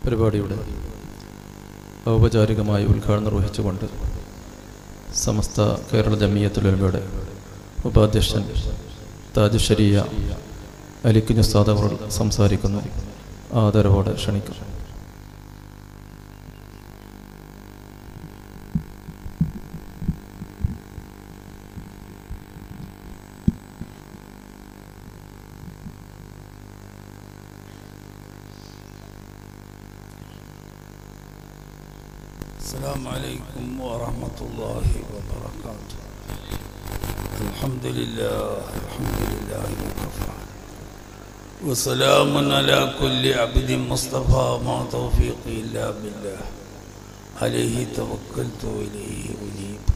പരിപാടിയുടെ ഔപചാരികമായി ഉദ്ഘാടനം നിർവഹിച്ചുകൊണ്ട് സമസ്ത കേരള ജമിയത്തുൽ ഉലമയുടെ ഉപാധ്യക്ഷൻ താജ് ശരിയ അലിക്കുഞ്ഞ് ഉസ്താദ് അവർ സംസാരിക്കുന്നു. ആദരവോടെ ക്ഷണിക്കുന്നു. السلام عليكم ورحمة الله وبركاته. الحمد لله وكفى وسلام على كل عبد مصطفى ما توفيقي إلا بالله عليه توكلت وإليه أنيب.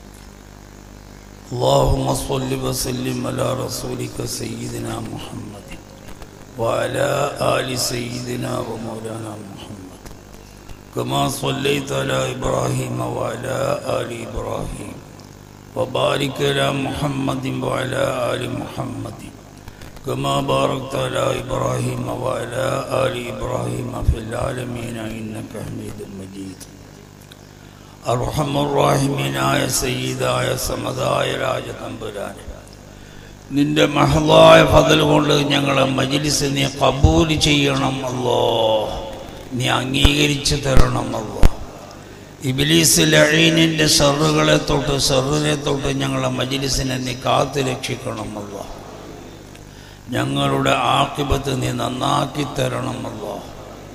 اللهم صل وسلم على رسولك سيدنا محمد وعلى آل سيدنا ومولانا محمد كما صليت على إبراهيم وعلى آل إبراهيم وبارك على محمد وعلى آل محمد كما باركت على إبراهيم وعلى آل إبراهيم في العالمين إنك حميد مجيد. أرحم الراحمين يا سيداയ സമദായ രാജതമ്പുരാനെ, നിന്റെ മഹളായ ഫضل കൊണ്ട് ഞങ്ങളെ മജ്ലിസ് നീ ഖബൂൽ ചെയ്യണം അല്ലാഹ്, നീ അംഗീകരിച്ചു തരണം അല്ലാഹ്. ഇബ്ലീസ് ലഈനിന്റെ ശർറുകളെ തൊട്ട് ഞങ്ങളെ മജ്ലിസിനെ നീ കാത്തു രക്ഷിക്കണം അല്ലാഹ്. ഞങ്ങളുടെ ആഖിബത്ത് നീ നന്നാക്കി തരണം അല്ലാഹ്.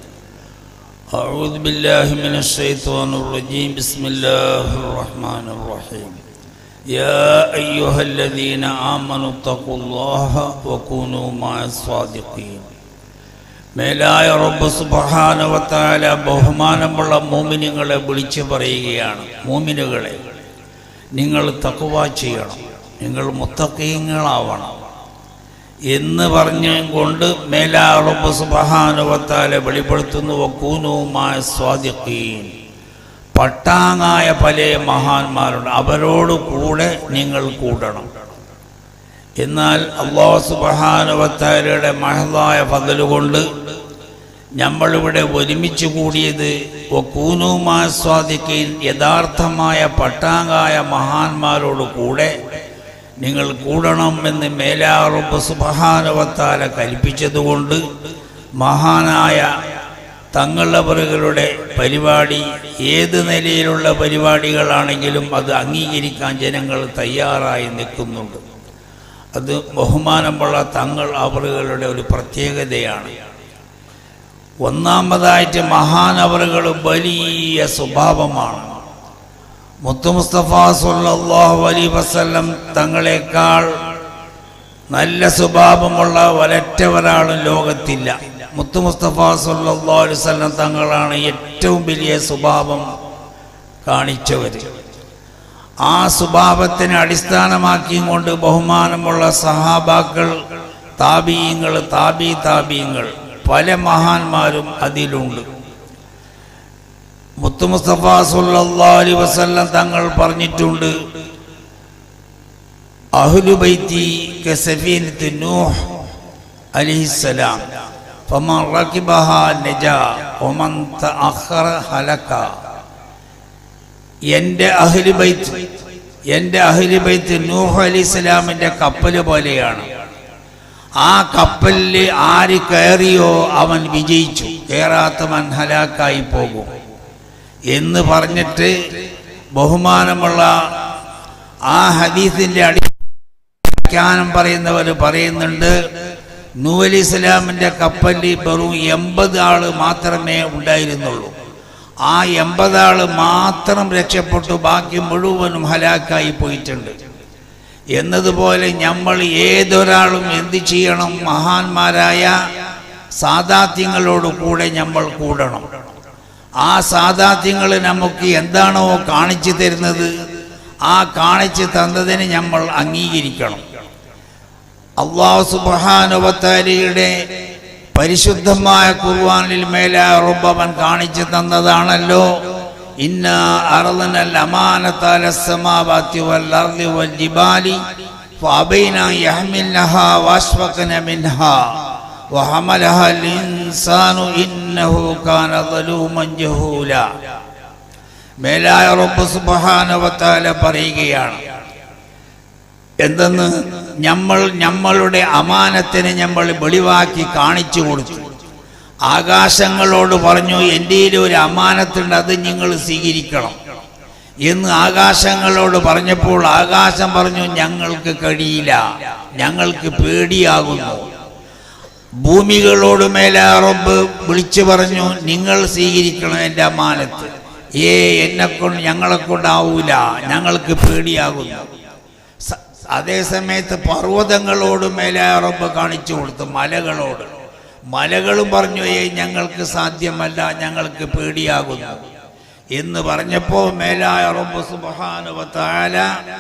അഊദു ബില്ലാഹി മിനശ് ശൈത്വാനിർ റജീം. ബിസ്മില്ലാഹിർ റഹ്മാനിർ റഹീം. യാ അയ്യുഹല്ലദീന ആമനു തഖുല്ലാഹ വകൂനൂ മഅസ് സ്വാദിഖീൻ. മേലായ റബ്ബ് സുബ്ഹാനഹു വ തആല ബഹുമാനമുള്ള മുഅ്മിനീങ്ങളെ വിളിച്ചു പറയുകയാണ്, മുഅ്മിനുകളെ നിങ്ങൾ തഖ്വ ചെയ്യണം, നിങ്ങൾ മുത്തഖീങ്ങളാവണം എന്ന് പറഞ്ഞുകൊണ്ട് മേലായ റബ്ബ് സുബ്ഹാനഹു വ തആല വെളിപ്പെടുത്തുന്നു. വകൂനൂ മഅസ് സ്വാദിഖീൻ. പട്ടാങ്ങായ പല മഹാന്മാരുണ്ട്, അവരോട് കൂടെ നിങ്ങൾ കൂടണം. എന്നാൽ അല്ലാഹു സുബ്ഹാനഹു വ തആലയുടെ മഹളായ ഫضل കൊണ്ട് നമ്മളിവിടെ ഒരുമിച്ച് കൂടിയത് വകൂനൂ മഅസ് സ്വാദിഖീൻ, യഥാർത്ഥമായ പട്ടാങ്ങായ മഹാന്മാരോട് കൂടെ നിങ്ങൾ കൂടണം എന്ന് മേലായ റബ്ബ് സുബ്ഹാനഹു വ തആല കൽപ്പിച്ചതുകൊണ്ട് മഹാനായ തങ്ങളവറുകളുടെ പരിപാടി ഏത് നിലയിലുള്ള പരിപാടികളാണെങ്കിലും അത് അംഗീകരിക്കാൻ ജനങ്ങൾ തയ്യാറായി നിൽക്കുന്നുണ്ട്. അത് ബഹുമാനമുള്ള തങ്ങൾ അവറുകളുടെ ഒരു പ്രത്യേകതയാണ്. ഒന്നാമതായിട്ട് മഹാനവറുകൾ വലിയ സ്വഭാവമാണ്. മുത്തു മുസ്തഫ സല്ലല്ലാഹു അലൈഹി വസല്ലം തങ്ങളെക്കാൾ നല്ല സ്വഭാവമുള്ള ഒരൊറ്റ ഒരാളും ലോകത്തില്ല. മുത്തു മുസ്തഫ സല്ലല്ലാഹു അലൈഹി വസല്ലം തങ്ങളാണ് ഏറ്റവും വലിയ സ്വഭാവം കാണിച്ചവർ. ആ സ്വഭാവത്തിനെ അടിസ്ഥാനമാക്കിക്കൊണ്ട് ബഹുമാനമുള്ള സഹാബാക്കൾ, താബീങ്ങൾ പല മഹാന്മാരും അതിലുണ്ട്. മുത്തു മുസ്തഫ സല്ലല്ലാഹു അലൈഹി വസല്ലം തങ്ങൾ പറഞ്ഞിട്ടുണ്ട്, അഹ്ലു ബൈത്തി കസഫീനത്തു നൂഹ് അലൈഹിസ്സലാം ഫമൻ റകിബഹാ നജാ വമൻ തഅഖറ ഹലക. എൻ്റെ അഹ്ലു ബൈത്ത് നൂഹ് അലൈഹിസ്സലാമിൻ്റെ കപ്പൽ പോലെയാണ്. ആ കപ്പലിൽ ആര് കയറിയോ അവൻ വിജയിച്ചു, കയറാത്തവൻ ഹലാക്കായി പോകും എന്ന് പറഞ്ഞിട്ട് ബഹുമാനമുള്ള ആ ഹദീസിൻ്റെ അടിസ്ഥാനം പറയുന്നവർ പറയുന്നുണ്ട്, നൂഹ് അലൈഹിസ്സലാമിൻ്റെ കപ്പലിൽ വെറും 80 ആള് മാത്രമേ ഉണ്ടായിരുന്നുള്ളൂ. ആ 80 ആള് മാത്രം രക്ഷപ്പെട്ടു, ബാക്കി മുഴുവനും ഹലാക്കായി പോയിട്ടുണ്ട്. എന്നതുപോലെ നമ്മൾ ഏതൊരാളും എന്ത് ചെയ്യണം? മഹാന്മാരായ സാദാത്യങ്ങളോട് കൂടെ നമ്മൾ കൂടണം. ആ സാദാത്യങ്ങൾ നമുക്ക് എന്താണോ കാണിച്ചു തരുന്നത്, ആ കാണിച്ചു തന്നതിന് നമ്മൾ അംഗീകരിക്കണം. അല്ലാഹു സുബ്ഹാനഹു വ തആലയുടെ പരിശുദ്ധമായ ഖുർആനിൽ മേലായ റബ്ബ് അവൻ കാണിച്ചു തന്നതാണല്ലോ, ഇന്നാ അർളനൽ അമാനത അലസ് സമാവാതി വൽ അർളി വൽ ജിബാലി ഫഅബൈന യഹ്മിൽനഹാ വഅശ്ഫഖന മിൻഹാ വഹമലഹ ഇൻസാനു ഇന്നഹു കാന സലൂമൻ ജഹൂല. മേലായ റബ്ബ് സുബ്ഹാനഹു വ തആല പറയുകയാണ്, എന്തെന്ന്? നമ്മളുടെ അമാനത്തിനെ നമ്മൾ വെളിവാക്കി കാണിച്ചു കൊടുത്തു. ആകാശങ്ങളോട് പറഞ്ഞു, എൻ്റെ ഒരു അമാനത്തുണ്ട്, അത് നിങ്ങൾ സ്വീകരിക്കണം എന്ന് ആകാശങ്ങളോട് പറഞ്ഞപ്പോൾ ആകാശം പറഞ്ഞു, ഞങ്ങൾക്ക് കഴിയില്ല, ഞങ്ങൾക്ക് പേടിയാകുന്നു. ഭൂമികളോട് മേലെ റബ്ബ് വിളിച്ചു പറഞ്ഞു, നിങ്ങൾ സ്വീകരിക്കണം എൻ്റെ അമാനത്ത്. ഞങ്ങളെ കൊണ്ടാവൂല, ഞങ്ങൾക്ക് പേടിയാകുന്നു. അതേ സമയത്ത് പർവ്വതങ്ങളോട് മേലെ റബ്ബ് കാണിച്ചു കൊടുത്തു, മലകളും പറഞ്ഞു, ഞങ്ങൾക്ക് സാധ്യമല്ല, ഞങ്ങൾക്ക് പേടിയാകുന്നു എന്ന് പറഞ്ഞപ്പോൾ മേലായ റബ്ബ് സുബ്ഹാനഹു വ തആല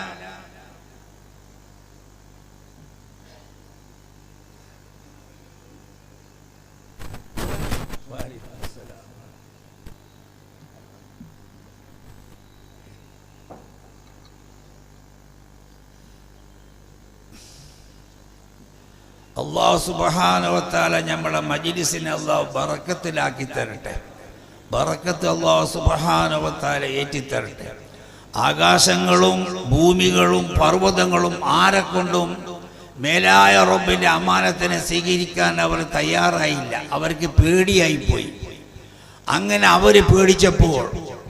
അല്ലാഹു സുബ്ഹാനഹു വ തആല നമ്മുടെ മജ്ലിസിനെ അല്ലാഹു ബറക്കത്തിലാക്കി തരട്ടെ. ബറക്കത്ത് അല്ലാഹു സുബ്ഹാനഹു വ തആല ഏറ്റിത്തരട്ടെ. ആകാശങ്ങളും ഭൂമികളും പർവ്വതങ്ങളും ആരെക്കൊണ്ടും മേലായ റബ്ബിന്റെ അമാനത്തിനെ സ്വീകരിക്കാൻ അവർ തയ്യാറായില്ല, അവർക്ക് പേടിയായിപ്പോയി. അങ്ങനെ അവർ പേടിച്ചപ്പോൾ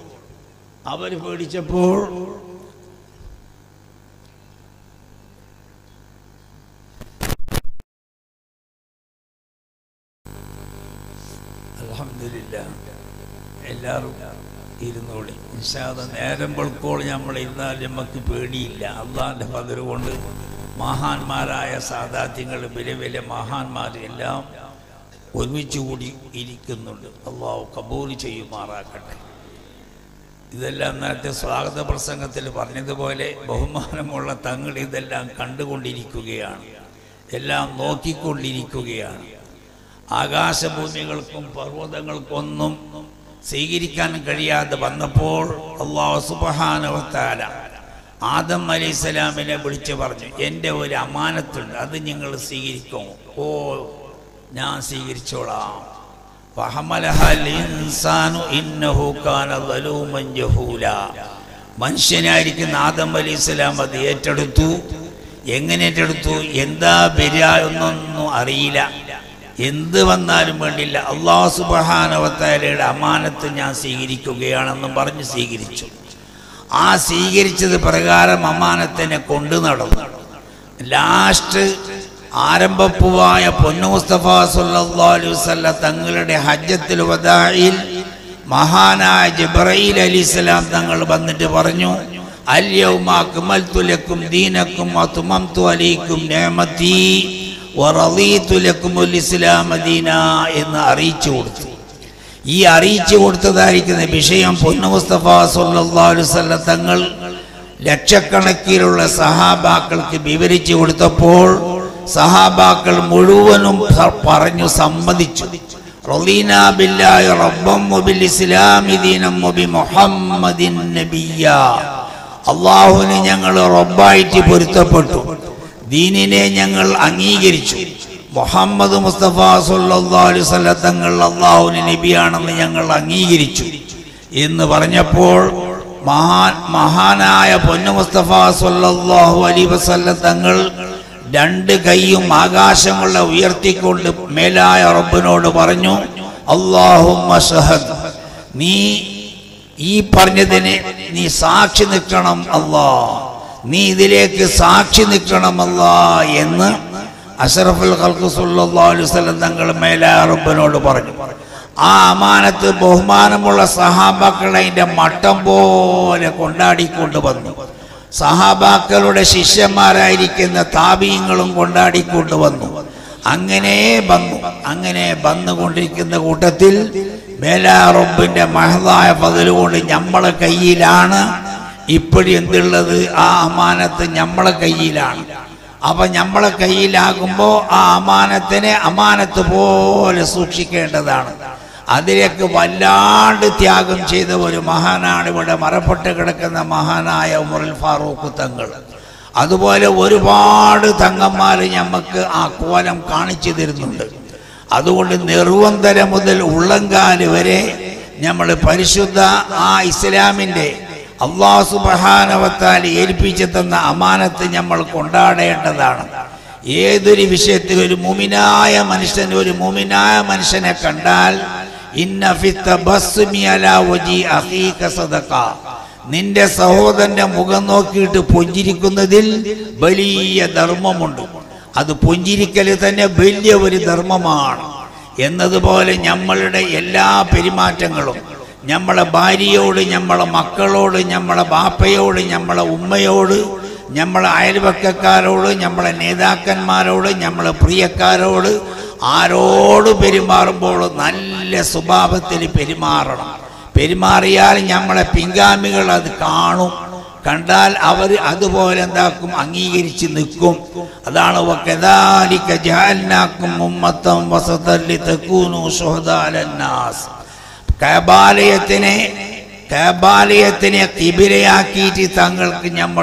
അൽഹംദുലില്ലാഹ് എല്ലാവരും ഇരുന്നോളി. ഇൻഷാ അല്ലാഹ് നേരം വെളുപ്പോൾ നമ്മൾ ഇരുന്നാൽ നമുക്ക് പേടിയില്ല. അള്ളാഹിൻ്റെ ഫദ്ൽ കൊണ്ട് മഹാന്മാരായ സാദാത്യങ്ങൾ, വലിയ വലിയ മഹാന്മാർ എല്ലാം ഒരുമിച്ച് കൂടി ഇരിക്കുന്നുണ്ട്. അള്ളാഹു കബൂൽ ചെയ്യുമാറാക്കട്ടെ. ഇതെല്ലാം നേരത്തെ സ്വാഗത പ്രസംഗത്തിൽ പറഞ്ഞതുപോലെ ബഹുമാനമുള്ള തങ്ങൾ ഇതെല്ലാം കണ്ടുകൊണ്ടിരിക്കുകയാണ്, എല്ലാം നോക്കിക്കൊണ്ടിരിക്കുകയാണ്. ആകാശഭൂമികൾക്കും പർവ്വതങ്ങൾക്കൊന്നും സ്വീകരിക്കാൻ കഴിയാതെ വന്നപ്പോൾ അല്ലാഹു സുബ്ഹാനഹു വ തആല ആദം അലൈഹിസ്സലാമിനെ വിളിച്ചു പറഞ്ഞു, എൻ്റെ ഒരു അമാനത്തുണ്ട്, അത് നിങ്ങൾ സ്വീകരിക്കുമോ? ഓ, ഞാൻ സ്വീകരിച്ചോളാം. ഫഹമലഹൽ ഇൻസാനു ഇന്നഹു കാന സലൂമൻ ജഹൂല. മനുഷ്യനായിരിക്കുന്ന ആദം അലൈഹിസ്സലാം അത് ഏറ്റെടുത്തു. എങ്ങനെ ഏറ്റെടുത്തു? എന്താ വരിക എന്നൊന്നും അറിയില്ല, എന്ത് വന്നാലും വേണ്ടില്ല, അല്ലാഹു സുബ്ഹാനഹു വ തആലയുടെ അമാനത്ത് ഞാൻ സ്വീകരിക്കുകയാണെന്നും പറഞ്ഞ് സ്വീകരിച്ചു. ആ സ്വീകരിച്ചത് പ്രകാരം അമാനത്തിനെ കൊണ്ടു നടന്നു. ലാസ്റ്റ് ആരംഭപ്പുവായ പൊന്നു മുസ്തഫ സല്ലല്ലാഹു അലൈഹി വസല്ലം തങ്ങളുടെ ഹജ്ജത്തുൽ വദാഇൽ മഹാനായ ജിബ്രീൽ അലൈഹിസ്സലാം തങ്ങൾ വന്നിട്ട് പറഞ്ഞു, അൽ യൗമ അക്മൽതു ലക്കും ദീനക്കും വഅത്മംതു അലൈക്കും നിഅമതി വറളീതു ലക്കുമുൽ ഇസ്ലാമ ദീന എന്ന് അറിയിച്ചു കൊടുത്തു. ഈ അറിയിച്ചു കൊടുത്തതായിരിക്കുന്ന വിഷയം പൊന്നു മുസ്തഫ സല്ലല്ലാഹു അലൈഹി വസല്ലം തങ്ങൾ ലക്ഷക്കണക്കിലുള്ള സഹാബാക്കൾക്ക് വിവരിച്ചു കൊടുത്തപ്പോൾ സഹാബാക്കൾ മുഴുവനും പറഞ്ഞു സമ്മതിച്ചു. റളീനാ ബില്ലാഹി റബ്ബൻ വബിൽ ഇസ്ലാമി ദീനൻ വബി മുഹമ്മദിൻ നബിയ്യ. അല്ലാഹുവിനെ ഞങ്ങൾ റബ്ബായിട്ട് പൊരുത്തപ്പെട്ടു, ദീനിനെ ഞങ്ങൾ അംഗീകരിച്ചു, മുഹമ്മദ് മുസ്തഫ സല്ലല്ലാഹു അലൈഹി വസല്ലം തങ്ങൾ അല്ലാഹുവിന്റെ നബിയാണെന്ന് ഞങ്ങൾ അംഗീകരിച്ചു എന്ന് പറഞ്ഞപ്പോൾ മഹാനായ പൊന്നു മുസ്തഫ സല്ലല്ലാഹു അലൈഹി വസല്ലം തങ്ങൾ രണ്ട് കൈയും ആകാശമുള്ള ഉയർത്തിക്കൊണ്ട് മേലായ റബ്ബിനോട് പറഞ്ഞു, അല്ലാഹുമ്മ ഷഹദ്, നീ ഈ പറഞ്ഞതിനെ നീ സാക്ഷി നിൽക്കണം അല്ലാ, നീ ഇതിലേക്ക് സാക്ഷി നിൽക്കണം അല്ലാ എന്ന് അഷ്റഫുൽ ഖൽഖ് സല്ലല്ലാഹു അലൈഹി വസല്ലം തങ്ങൾ മേലായ റബ്ബിനോട് പറഞ്ഞു. ആ അമാനത്ത് ബഹുമാനമുള്ള സഹാബാക്കൾ അതിൻ്റെ മട്ടം പോലെ കൊണ്ടാടിക്കൊണ്ട് വന്നു. സഹാബാക്കളുടെ ശിഷ്യന്മാരായിരിക്കുന്ന താബീങ്ങളും കൊണ്ടാടിക്കൊണ്ട് വന്നു. അങ്ങനെ വന്നുകൊണ്ടിരിക്കുന്ന കൂട്ടത്തിൽ മേലായ റബ്ബിന്റെ മഹദായ ഫദ്ൽ കൊണ്ട് നമ്മളെ കയ്യിലാണ് ഇപ്പോഴും എന്തുള്ളത്? ആ അമാനത്ത് നമ്മളെ കയ്യിലാണ്. അപ്പൊ നമ്മളെ കയ്യിലാകുമ്പോൾ ആ അമാനത്തിനെ അമാനത്ത് പോലെ സൂക്ഷിക്കേണ്ടതാണ്. അതിലേക്ക് വല്ലാണ്ട് ത്യാഗം ചെയ്ത ഒരു മഹാനാണ് ഇവിടെ മറപ്പെട്ട് കിടക്കുന്ന മഹാനായ ഉമറുൽ ഫാറൂഖ് തങ്ങൾ. അതുപോലെ ഒരുപാട് തങ്ങന്മാർ നമുക്ക് ആ കോലം കാണിച്ചു തരുന്നുണ്ട്. അതുകൊണ്ട് നെറുവന്തര മുതൽ ഉള്ളങ്കാല് വരെ നമ്മൾ പരിശുദ്ധ ആ ഇസ്ലാമിൻ്റെ അല്ലാഹു സുബ്ഹാനഹു വ തആല ഏൽപ്പിച്ചു തന്ന അമാനത്ത് നമ്മൾ കൊണ്ടാടേണ്ടതാണ്. ഏതൊരു വിഷയത്തിൽ ഒരു മുഅ്മിനായ മനുഷ്യനെ കണ്ടാൽ ഇന്ന ഫി തബസ്സുമി അലാ വജി അഖീക സദഖ, നിന്റെ സഹോദരന്റെ മുഖം നോക്കിയിട്ട് പുഞ്ചിരിക്കുന്നതിൽ വലിയ ധർമ്മമുണ്ട്. അത് പുഞ്ചിരിക്കൽ തന്നെ വലിയ ഒരു ധർമ്മമാണ്. എന്നതുപോലെ നമ്മളുടെ എല്ലാ പെരുമാറ്റങ്ങളും നമ്മളെ ഭാര്യയോട്, നമ്മളെ മക്കളോട്, നമ്മളെ ബാപ്പയോട്, നമ്മളെ ഉമ്മയോട്, നമ്മളെ അയൽവക്കക്കാരോട്, നമ്മളെ നേതാക്കന്മാരോട്, നമ്മളെ പ്രിയക്കാരോട്, ആരോട് പെരുമാറുമ്പോൾ നല്ല സ്വഭാവത്തിൽ പെരുമാറിയാൽ നമ്മളെ പിൻഗാമികൾ അത് കാണും. കണ്ടാൽ അവർ അതുപോലെ എന്താക്കും, അംഗീകരിച്ച് നിൽക്കും. അതാണ് വകദാലിക ജഅൽനാകും ഉമ്മത്തൻ വസതൻ ലിതകൂനു ശുഹദാ അലന്നാസ്. കഅബാലയത്തിനെ ഖിബിലയാക്കിയിട്ട് തങ്ങൾക്ക് നമ്മൾ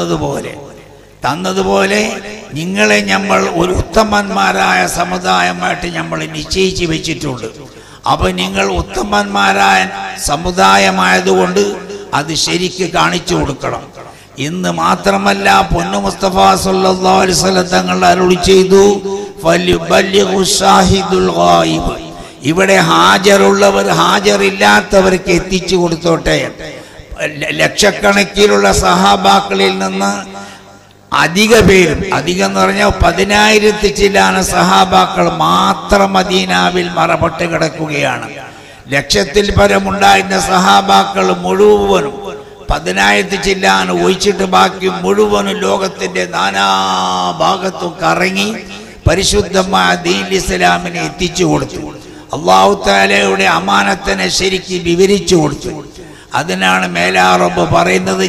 തന്നതുപോലെ നിങ്ങളെ നമ്മൾ ഒരു ഉത്തമന്മാരായ സമുദായമായിട്ട് നമ്മൾ നിശ്ചയിച്ച് വെച്ചിട്ടുണ്ട്. അപ്പോൾ നിങ്ങൾ ഉത്തമന്മാരായ സമുദായമായതുകൊണ്ട് അത് ശരിക്ക് കാണിച്ചു കൊടുക്കണം. ഇന്ന് മാത്രമല്ല, പൊന്നു മുസ്തഫ സല്ലല്ലാഹു അലൈഹി വസല്ലം തങ്ങൾ അരുളി ചെയ്തു, ഫലിബല്ലിഗു ഷാഹിദുൽ ഗായിബ്, ഇവിടെ ഹാജറുള്ളവർ ഹാജറില്ലാത്തവർക്ക് എത്തിച്ചു കൊടുത്തോട്ടെ. ലക്ഷക്കണക്കിലുള്ള സഹാബാക്കളിൽ നിന്ന് അധികം എന്ന് പറഞ്ഞാൽ 10,000 ചില്ലാന സഹാബാക്കൾ മാത്രം മദീനാവിൽ മറപ്പെട്ട് കിടക്കുകയാണ്. ലക്ഷത്തിൽ പരമുണ്ടായിരുന്ന സഹാബാക്കൾ മുഴുവനും 10,000 ചില്ലാൻ ഒഴിച്ചിട്ട് ബാക്കി മുഴുവനും ലോകത്തിന്റെ നാനാഭാഗത്തും കറങ്ങി പരിശുദ്ധമായ ദീൻ ഇസ്ലാമിനെ എത്തിച്ചു കൊടുത്തു. അല്ലാഹു തആലയുടെ അമാനത്തിനെ ശരിക്ക് വിവരിച്ചു കൊടുത്തു. അതിനാണ് മേലാ റബ്ബ് പറയുന്നത്,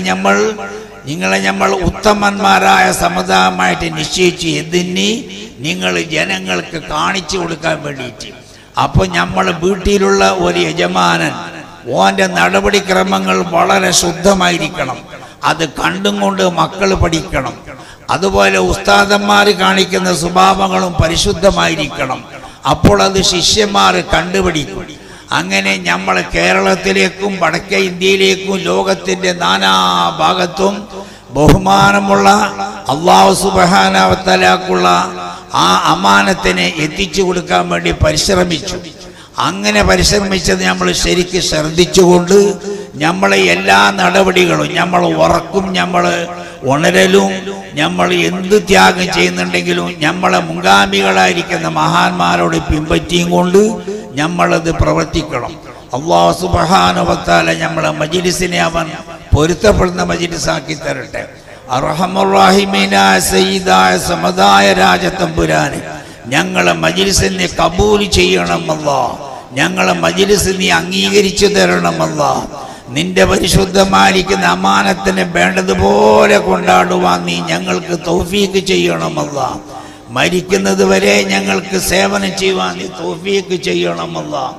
നിങ്ങളെ നമ്മൾ ഉത്തമന്മാരായ സമുദായമായിട്ട് നിശ്ചയിച്ചു. എന്തിന്? നിങ്ങൾ ജനങ്ങൾക്ക് കാണിച്ചു കൊടുക്കാൻ വേണ്ടിയിട്ട്. അപ്പോൾ നമ്മൾ വീട്ടിലുള്ള ഒരു യജമാനൻ, ഓൻ്റെ നടപടിക്രമങ്ങൾ വളരെ ശുദ്ധമായിരിക്കണം. അത് കണ്ടും കൊണ്ട് മക്കൾ പഠിക്കണം. അതുപോലെ ഉസ്താദന്മാർ കാണിക്കുന്ന സ്വഭാവങ്ങളും പരിശുദ്ധമായിരിക്കണം. അപ്പോൾ അത് ശിഷ്യന്മാർ കണ്ടുപിടിക്കും. അങ്ങനെ നമ്മൾ കേരളത്തിലേക്കും വടക്കേ ഇന്ത്യയിലേക്കും ലോകത്തിൻ്റെ നാനാഭാഗത്തും ബഹുമാനമുള്ള അല്ലാഹു സുബ്ഹാനഹു വ തആലക്കുള്ള ആ അമാനത്തിനെ എത്തിച്ചു കൊടുക്കാൻ വേണ്ടി പരിശ്രമിച്ചു. അങ്ങനെ പരിശ്രമിച്ചത് നമ്മൾ ശരിക്ക് ശ്രദ്ധിച്ചുകൊണ്ട് നമ്മളെ എല്ലാ നടപടികളും, നമ്മൾ ഉറക്കും, നമ്മൾ ഉണരലും, നമ്മൾ എന്ത് ത്യാഗം ചെയ്യുന്നുണ്ടെങ്കിലും നമ്മളെ മുൻഗാമികളായിരിക്കുന്ന മഹാന്മാരോട് പിൻപറ്റിയും കൊണ്ട് നമ്മളത് പ്രവർത്തിക്കണം. അല്ലാഹു സുബ്ഹാനഹു വ തആല നമ്മളെ മജ്ലിസിനെ അവൻ പൊരുത്തപ്പെടുന്ന മജ്ലിസാക്കി തരട്ടെ. അർഹമർ റഹീമീനായ സയ്യിദായ സമദായ രാജതമ്പുരാനെ, ഞങ്ങളെ മജ്ലിസിനെ കബൂൽ ചെയ്യണം അല്ലാഹ്. ഞങ്ങളെ മജ്ലിസ് നീ അംഗീകരിച്ചു തരണം അല്ലാഹ്. നിന്റെ പരിശുദ്ധമായിരിക്കുന്ന അമാനത്തിനെ വേണ്ടതുപോലെ കൊണ്ടാടുവാൻ നീ ഞങ്ങൾക്ക് തൗഫീക്ക് ചെയ്യണം അല്ലാഹ്. മരിക്കുന്നത് വരെ ഞങ്ങൾക്ക് സേവനം ചെയ്യുവാൻ നീ തൗഫീക്ക് ചെയ്യണം അല്ലാഹ്.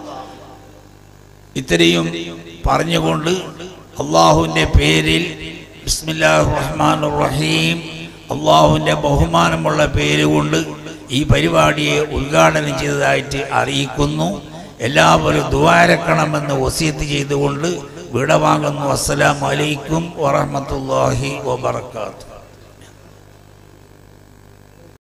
ഇത്രയും പറഞ്ഞുകൊണ്ട് അല്ലാഹുവിൻ്റെ പേരിൽ ബിസ്മില്ലാഹിർ റഹ്മാനിർ റഹീം, അല്ലാഹുവിൻ്റെ ബഹുമാനമുള്ള പേരുകൊണ്ട് ഈ പരിപാടിയെ ഉദ്ഘാടനം ചെയ്തതായിട്ട് അറിയിക്കുന്നു. എല്ലാവരും ദുആരക്കണമെന്ന് വസിയത്ത് ചെയ്തുകൊണ്ട് വിടവാങ്ങുന്നു. അസ്സലാമു അലൈക്കും വറഹ്മത്തുള്ളാഹി വബറകാതുഹു.